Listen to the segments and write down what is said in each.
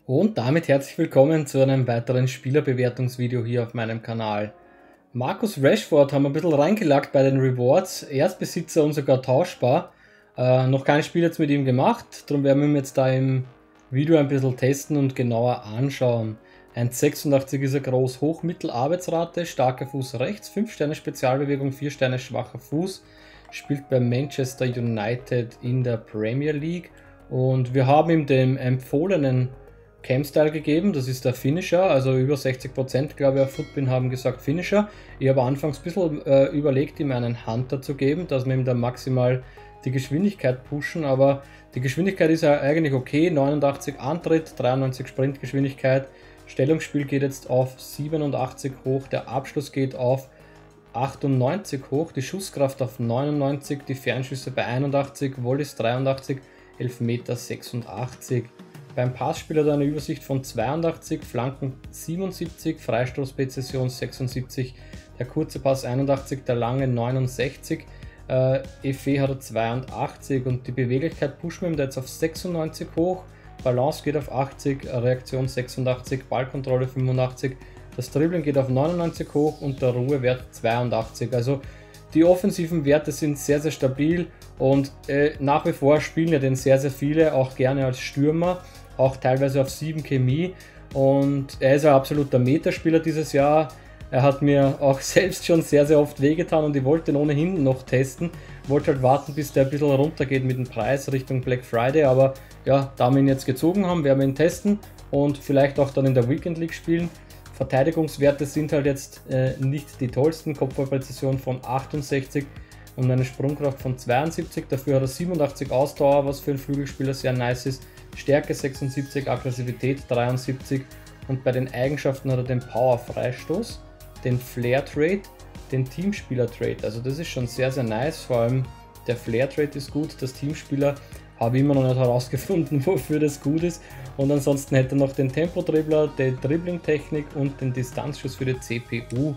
Und damit herzlich willkommen zu einem weiteren Spielerbewertungsvideo hier auf meinem Kanal. Marcus Rashford haben wir ein bisschen reingelackt bei den Rewards, Erstbesitzer und sogar tauschbar. Noch kein Spiel jetzt mit ihm gemacht, darum werden wir ihn jetzt da im Video ein bisschen testen und genauer anschauen. 1,86 ist er groß, Hoch-Mittel-Arbeitsrate, starker Fuß rechts, 5 Sterne Spezialbewegung, 4 Sterne schwacher Fuß, spielt bei Manchester United in der Premier League und wir haben ihm den empfohlenen Cam-Style gegeben, das ist der Finisher, also über 60% glaube ich auf Footbin haben gesagt Finisher. Ich habe anfangs ein bisschen überlegt, ihm einen Hunter zu geben, dass wir ihm da maximal die Geschwindigkeit pushen, aber die Geschwindigkeit ist ja eigentlich okay, 89 Antritt, 93 Sprintgeschwindigkeit, Stellungsspiel geht jetzt auf 87 hoch, der Abschluss geht auf 98 hoch, die Schusskraft auf 99, die Fernschüsse bei 81, Volleys 83, Elfmeter 86. Beim Passspiel hat er eine Übersicht von 82, Flanken 77, Freistoßpräzision 76, der kurze Pass 81, der lange 69, FE hat er 82 und die Beweglichkeit pushen wir ihm jetzt auf 96 hoch, Balance geht auf 80, Reaktion 86, Ballkontrolle 85, das Dribbling geht auf 99 hoch und der Ruhewert 82. Also die offensiven Werte sind sehr, sehr stabil und nach wie vor spielen ja den sehr, sehr viele, auch gerne als Stürmer, auch teilweise auf 7 Chemie, und er ist ein absoluter Metaspieler dieses Jahr. Er hat mir auch selbst schon sehr, sehr oft wehgetan und ich wollte ihn ohnehin noch testen. Wollte halt warten, bis der ein bisschen runtergeht mit dem Preis Richtung Black Friday, aber ja, da wir ihn jetzt gezogen haben, werden wir ihn testen und vielleicht auch dann in der Weekend League spielen. Verteidigungswerte sind halt jetzt nicht die tollsten, Kopfballpräzision von 68 und eine Sprungkraft von 72, dafür hat er 87 Ausdauer, was für einen Flügelspieler sehr nice ist, Stärke 76, Aggressivität 73 und bei den Eigenschaften hat er den Power-Freistoß, den Flair-Trade, den Teamspieler-Trade, also das ist schon sehr, sehr nice, vor allem der Flair-Trade ist gut, das Teamspieler habe ich immer noch nicht herausgefunden, wofür das gut ist, und ansonsten hätte er noch den Tempo-Dribbler, die Dribbling-Technik und den Distanzschuss für die CPU.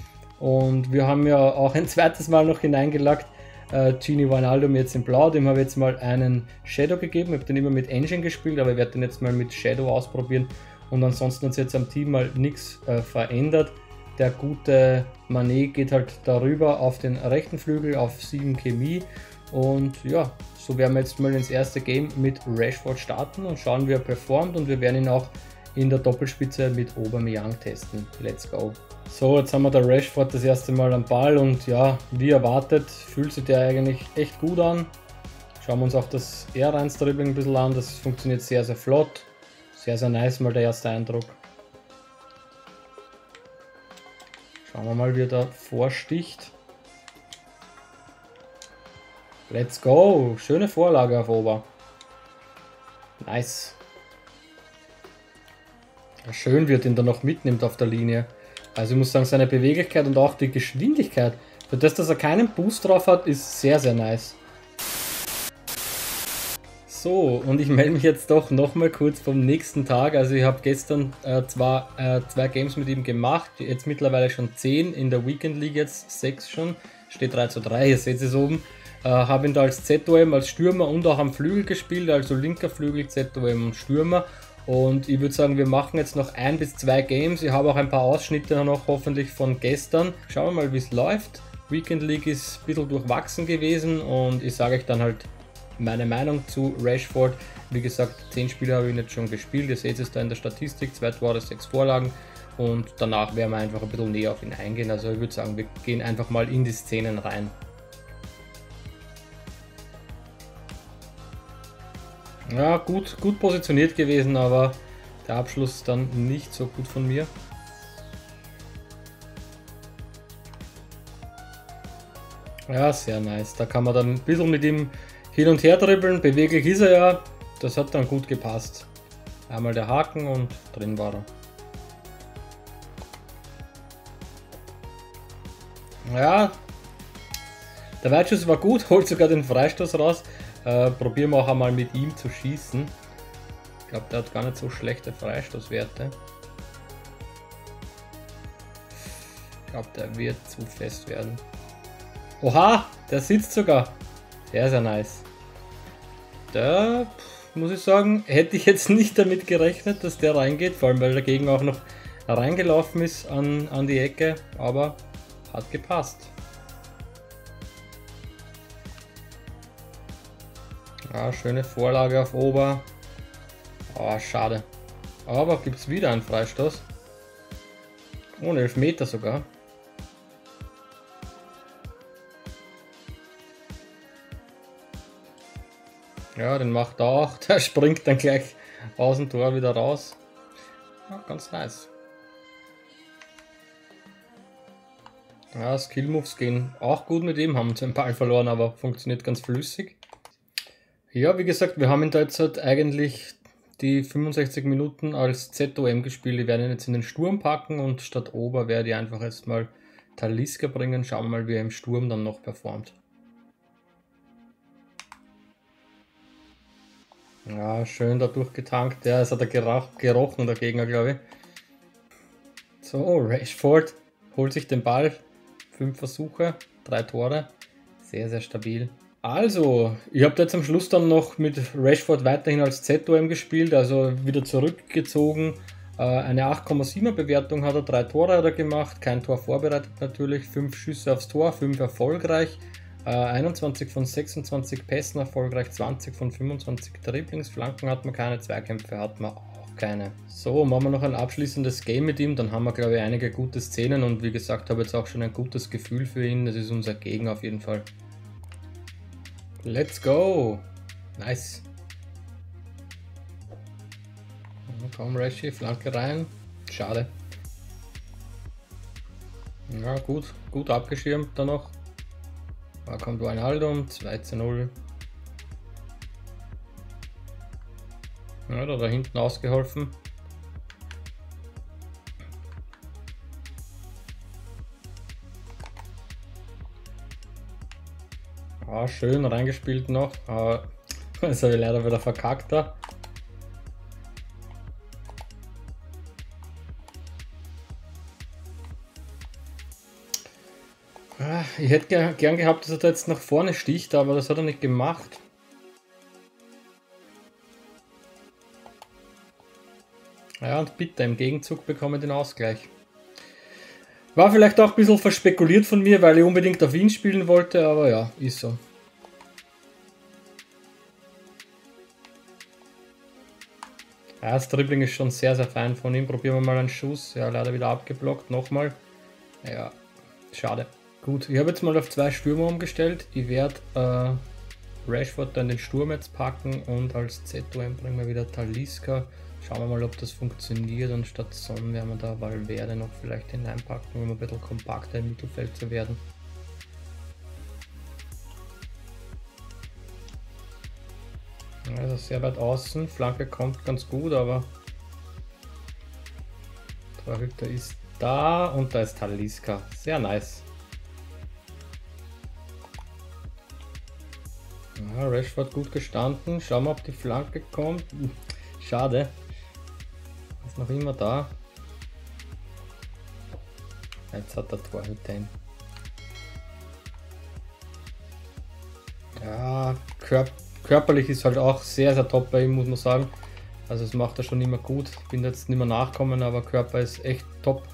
Und wir haben ja auch ein zweites Mal noch hineingelackt, Gini Wijnaldum jetzt in Blau, dem habe ich jetzt mal einen Shadow gegeben, ich habe den immer mit Engine gespielt, aber ich werde den jetzt mal mit Shadow ausprobieren und ansonsten hat sich jetzt am Team mal nichts verändert. Der gute Mané geht halt darüber auf den rechten Flügel auf 7 Chemie und ja, so werden wir jetzt mal ins erste Game mit Rashford starten und schauen, wie er performt, und wir werden ihn auch in der Doppelspitze mit Aubameyang testen. Let's go! So, jetzt haben wir der Rashford das erste Mal am Ball und ja, wie erwartet, fühlt sich der eigentlich echt gut an. Schauen wir uns auch das R1-Dribbling ein bisschen an, das funktioniert sehr, sehr flott. Sehr, sehr nice mal der erste Eindruck. Schauen wir mal, wie er da vorsticht. Let's go! Schöne Vorlage auf Ober. Nice. Ja, schön, wie er den da noch mitnimmt auf der Linie. Also ich muss sagen, seine Beweglichkeit und auch die Geschwindigkeit, für das, dass er keinen Boost drauf hat, ist sehr, sehr nice. So, und ich melde mich jetzt doch nochmal kurz vom nächsten Tag. Also ich habe gestern zwar 2 Games mit ihm gemacht, jetzt mittlerweile schon 10, in der Weekend League jetzt 6 schon, steht 3:3, ihr seht es oben. Habe ihn da als ZOM, als Stürmer und auch am Flügel gespielt, also linker Flügel, ZOM und Stürmer. Und ich würde sagen, wir machen jetzt noch 1 bis 2 Games. Ich habe auch ein paar Ausschnitte noch hoffentlich von gestern. Schauen wir mal, wie es läuft. Weekend League ist ein bisschen durchwachsen gewesen und ich sage euch dann halt meine Meinung zu Rashford. Wie gesagt, 10 Spiele habe ich jetzt schon gespielt. Ihr seht es da in der Statistik, 2 Tore, 6 Vorlagen. Und danach werden wir einfach ein bisschen näher auf ihn eingehen. Also ich würde sagen, wir gehen einfach mal in die Szenen rein. Ja, gut positioniert gewesen, aber der Abschluss dann nicht so gut von mir. Ja, sehr nice. Da kann man dann ein bisschen mit ihm hin und her dribbeln. Beweglich ist er ja. Das hat dann gut gepasst. Einmal der Haken und drin war er. Ja, der Weitschuss war gut, holt sogar den Freistoß raus. Probieren wir auch einmal mit ihm zu schießen. Ich glaube, der hat gar nicht so schlechte Freistoßwerte. Ich glaube, der wird zu fest werden. Oha, der sitzt sogar. Sehr, sehr nice. Der muss ich sagen. Hätte ich jetzt nicht damit gerechnet, dass der reingeht, vor allem weil der Gegner auch noch reingelaufen ist an die Ecke, aber hat gepasst. Ja, schöne Vorlage auf Ober. Oh, schade. Aber gibt es wieder einen Freistoß. Ohne Elfmeter sogar. Ja, den macht er auch. Der springt dann gleich aus dem Tor wieder raus. Ja, ganz nice. Ja, Skill-Moves gehen auch gut mit ihm. Haben den Ball verloren, aber funktioniert ganz flüssig. Ja, wie gesagt, wir haben ihn da jetzt halt eigentlich die 65 Minuten als ZOM gespielt. Die werden ihn jetzt in den Sturm packen und statt Ober werde ich einfach jetzt mal Talisca bringen. Schauen wir mal, wie er im Sturm dann noch performt. Ja, schön da durchgetankt. Ja, es hat er gerochen, der Gegner, glaube ich. So, Rashford holt sich den Ball. 5 Versuche, 3 Tore. Sehr, sehr stabil. Also, ich habe jetzt am Schluss dann noch mit Rashford weiterhin als ZOM gespielt, also wieder zurückgezogen. Eine 8,7er Bewertung hat er, 3 Tore hat er gemacht, kein Tor vorbereitet natürlich, 5 Schüsse aufs Tor, 5 erfolgreich, 21 von 26 Pässen erfolgreich, 20 von 25 Dribblings, Flanken hat man keine, Zweikämpfe hat man auch keine. So, machen wir noch ein abschließendes Game mit ihm, dann haben wir glaube ich einige gute Szenen und wie gesagt, habe jetzt auch schon ein gutes Gefühl für ihn, das ist unser Gegner auf jeden Fall. Let's go! Nice! Komm, Rashi, Flanke rein. Schade. Ja, gut abgeschirmt da noch. Da kommt Wijnaldum, 2:0. Ja, da hinten ausgeholfen. Ah, schön reingespielt noch. Das habe ich leider wieder verkackt da. Ich hätte gern gehabt, dass er da jetzt nach vorne sticht, aber das hat er nicht gemacht. Ja, und bitte, im Gegenzug bekomme ich den Ausgleich. War vielleicht auch ein bisschen verspekuliert von mir, weil ich unbedingt auf ihn spielen wollte, aber ja, ist so. Ja, das Dribbling ist schon sehr, sehr fein von ihm. Probieren wir mal einen Schuss. Ja, leider wieder abgeblockt. Nochmal. Ja, schade. Gut, ich habe jetzt mal auf 2 Stürmer umgestellt. Ich werde Rashford dann den Sturm jetzt packen und als ZOM bringen wir wieder Talisca. Schauen wir mal, ob das funktioniert und statt Son werden wir da Valverde noch vielleicht hineinpacken, um ein bisschen kompakter im Mittelfeld zu werden. Also sehr weit außen, Flanke kommt ganz gut, aber Torhüter ist da und da ist Talisca. Sehr nice. Ja, Rashford gut gestanden. Schauen wir, ob die Flanke kommt. Schade. Ist noch immer da. Jetzt hat der Torhüter ihn. Ja, körperlich ist halt auch sehr, sehr top bei ihm, muss man sagen. Also das macht er schon immer gut. Ich bin jetzt nicht mehr nachkommen, aber Körper ist echt top.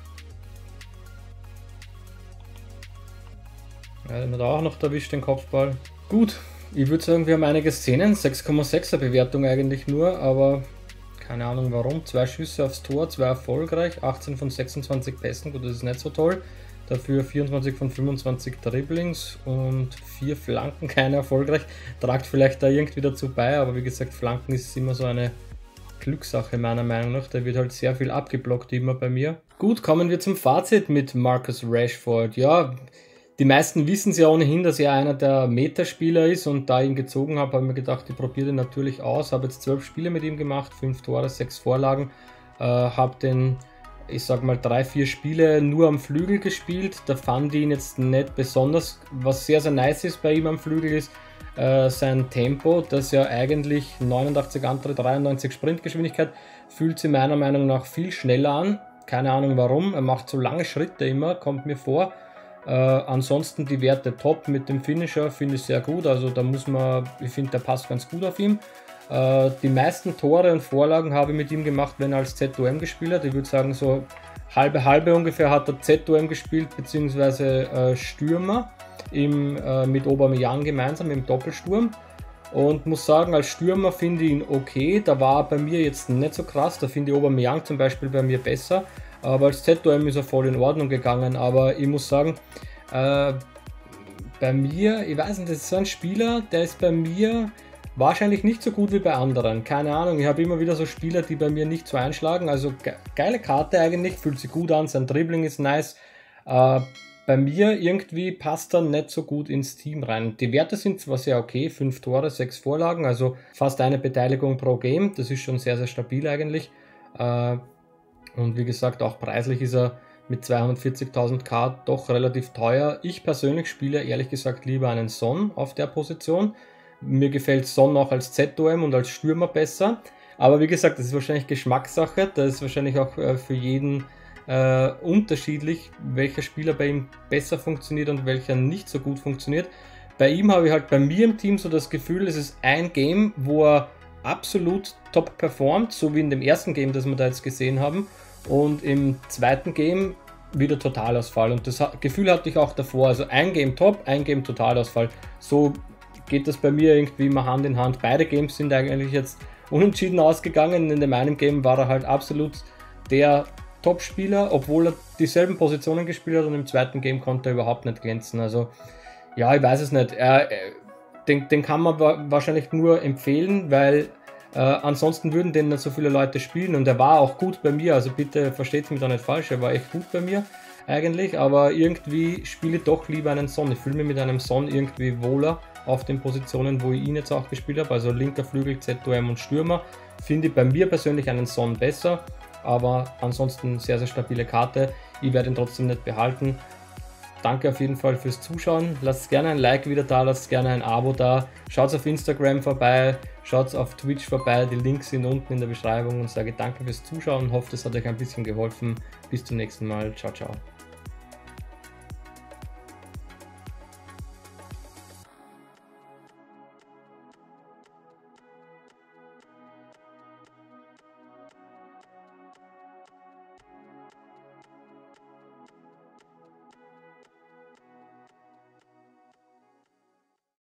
Ja, den hat er auch noch erwischt, den Kopfball. Gut, ich würde sagen, wir haben einige Szenen. 6,6er Bewertung eigentlich nur, aber keine Ahnung warum. 2 Schüsse aufs Tor, 2 erfolgreich, 18 von 26 Pässen, gut, das ist nicht so toll. Dafür 24 von 25 Dribblings und 4 Flanken, keine erfolgreich. Tragt vielleicht da irgendwie dazu bei, aber wie gesagt, Flanken ist immer so eine Glückssache meiner Meinung nach. Da wird halt sehr viel abgeblockt immer bei mir. Gut, kommen wir zum Fazit mit Marcus Rashford. Ja, die meisten wissen es ja ohnehin, dass er einer der Metaspieler ist und da ich ihn gezogen habe, habe ich mir gedacht, ich probiere den natürlich aus. Habe jetzt 12 Spiele mit ihm gemacht, 5 Tore, 6 Vorlagen. Habe den, ich sag mal, 3-4 Spiele nur am Flügel gespielt. Da fand ich ihn jetzt nicht besonders. Was sehr, sehr nice ist bei ihm am Flügel ist sein Tempo, das ja eigentlich 89 Antritt, 93 Sprintgeschwindigkeit, fühlt sich meiner Meinung nach viel schneller an. Keine Ahnung warum, er macht so lange Schritte immer, kommt mir vor. Ansonsten die Werte top mit dem Finisher, finde ich sehr gut, also da muss man, ich finde der passt ganz gut auf ihn. Die meisten Tore und Vorlagen habe ich mit ihm gemacht, wenn er als ZOM gespielt hat. Ich würde sagen, so halbe ungefähr hat er ZOM gespielt, beziehungsweise Stürmer mit Aubameyang gemeinsam im Doppelsturm. Und muss sagen, als Stürmer finde ich ihn okay. Da war er bei mir jetzt nicht so krass. Da finde ich Aubameyang zum Beispiel bei mir besser. Aber als ZOM ist er voll in Ordnung gegangen. Aber ich muss sagen, bei mir, ich weiß nicht, das ist so ein Spieler, der ist bei mir wahrscheinlich nicht so gut wie bei anderen. Keine Ahnung, ich habe immer wieder so Spieler, die bei mir nicht so einschlagen. Also geile Karte eigentlich, fühlt sich gut an, sein Dribbling ist nice. Bei mir irgendwie passt er nicht so gut ins Team rein. Die Werte sind zwar sehr okay, 5 Tore, 6 Vorlagen, also fast eine Beteiligung pro Game. Das ist schon sehr, sehr stabil eigentlich. Und wie gesagt, auch preislich ist er mit 240.000 K doch relativ teuer. Ich persönlich spiele ehrlich gesagt lieber einen Son auf der Position. Mir gefällt Son auch als ZOM und als Stürmer besser. Aber wie gesagt, das ist wahrscheinlich Geschmackssache. Das ist wahrscheinlich auch für jeden unterschiedlich, welcher Spieler bei ihm besser funktioniert und welcher nicht so gut funktioniert. Bei ihm habe ich halt bei mir im Team so das Gefühl, es ist ein Game, wo er absolut top performt, so wie in dem ersten Game, das wir da jetzt gesehen haben. Und im zweiten Game wieder Totalausfall. Und das Gefühl hatte ich auch davor. Also ein Game top, ein Game Totalausfall. So geht das bei mir irgendwie immer Hand in Hand. Beide Games sind eigentlich jetzt unentschieden ausgegangen. In dem einen Game war er halt absolut der Top-Spieler, obwohl er dieselben Positionen gespielt hat, und im zweiten Game konnte er überhaupt nicht glänzen. Also ja, ich weiß es nicht. Den kann man wahrscheinlich nur empfehlen, weil ansonsten würden den nicht so viele Leute spielen, und er war auch gut bei mir, also bitte versteht mich da nicht falsch, er war echt gut bei mir eigentlich, aber irgendwie spiele ich doch lieber einen Son. Ich fühle mich mit einem Son irgendwie wohler auf den Positionen, wo ich ihn jetzt auch gespielt habe, also linker Flügel, ZOM und Stürmer. Finde ich bei mir persönlich einen Son besser, aber ansonsten sehr, sehr stabile Karte. Ich werde ihn trotzdem nicht behalten. Danke auf jeden Fall fürs Zuschauen. Lasst gerne ein Like wieder da, lasst gerne ein Abo da. Schaut auf Instagram vorbei, schaut auf Twitch vorbei. Die Links sind unten in der Beschreibung, und sage danke fürs Zuschauen und hoffe, das hat euch ein bisschen geholfen. Bis zum nächsten Mal. Ciao, ciao.